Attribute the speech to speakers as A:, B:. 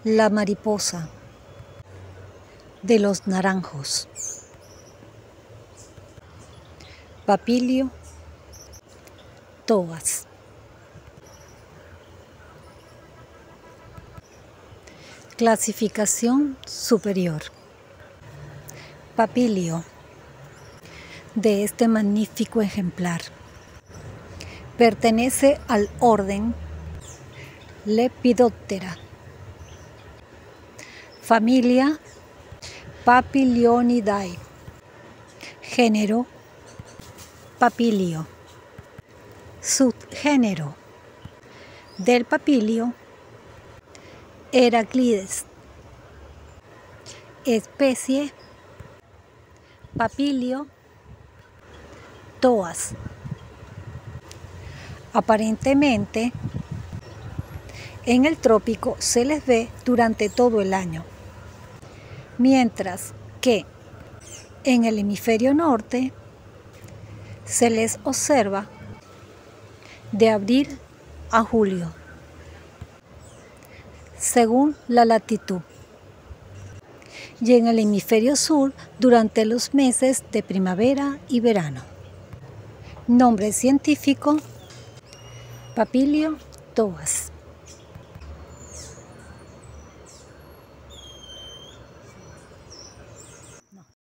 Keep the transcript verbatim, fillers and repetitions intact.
A: La mariposa de los naranjos. Papilio toas. Clasificación superior. Papilio de este magnífico ejemplar pertenece al orden Lepidoptera, familia Papilionidae, género Papilio, subgénero del papilio Heraclides, especie Papilio toas. Aparentemente, en el trópico se les ve durante todo el año, mientras que en el hemisferio norte se les observa de abril a julio, según la latitud, y en el hemisferio sur durante los meses de primavera y verano. Nombre científico: Papilio toas.